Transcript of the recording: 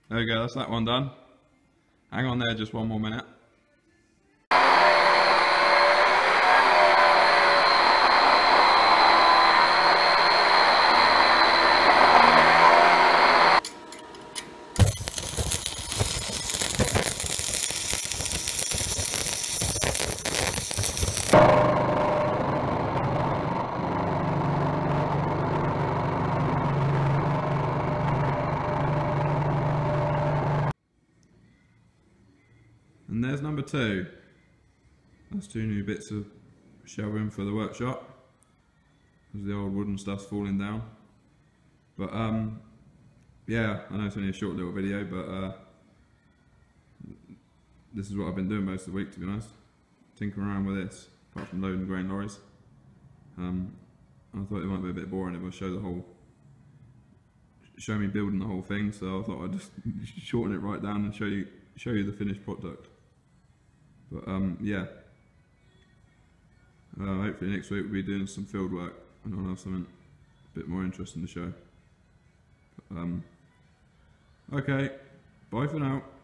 There we go, that's that one done. Hang on there just one more minute. And there's number two. That's two new bits of shelving for the workshop, because the old wooden stuff's falling down. But yeah, I know it's only a short little video, but this is what I've been doing most of the week, to be honest. Tinkering around with this, apart from loading grain lorries. I thought it might be a bit boring if I show me building the whole thing, so I thought I'd just shorten it right down and show you the finished product. But yeah, hopefully next week we'll be doing some field work and I'll have something a bit more interesting to show. But, okay, bye for now.